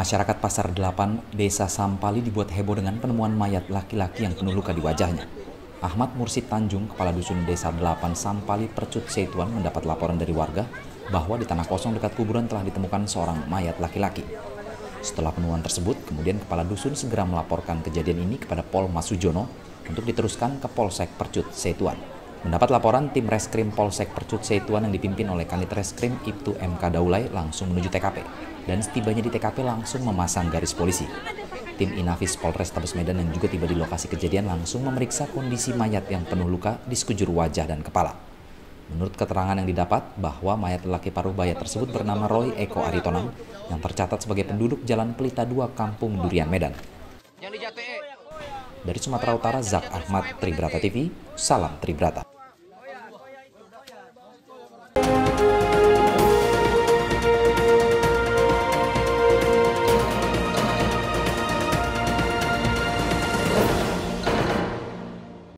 Masyarakat Pasar 8, Desa Sampali dibuat heboh dengan penemuan mayat laki-laki yang penuh luka di wajahnya. Ahmad Mursid Tanjung, Kepala Dusun Desa 8 Sampali Percut Setuan mendapat laporan dari warga bahwa di tanah kosong dekat kuburan telah ditemukan seorang mayat laki-laki. Setelah penemuan tersebut, kemudian Kepala Dusun segera melaporkan kejadian ini kepada Pol Masujono untuk diteruskan ke Polsek Percut Setuan. Mendapat laporan, tim Reskrim Polsek Percut Setuan yang dipimpin oleh Kanit Reskrim Ibtu MK Daulay langsung menuju TKP. Dan setibanya di TKP langsung memasang garis polisi. Tim Inafis Polrestabes Medan yang juga tiba di lokasi kejadian langsung memeriksa kondisi mayat yang penuh luka di sekujur wajah dan kepala. Menurut keterangan yang didapat, bahwa mayat lelaki paruh baya tersebut bernama Roy Eko Aritonang yang tercatat sebagai penduduk Jalan Pelita 2 Kampung Durian Medan. Dari Sumatera Utara, Zak Ahmad, Tribrata TV, salam Tribrata.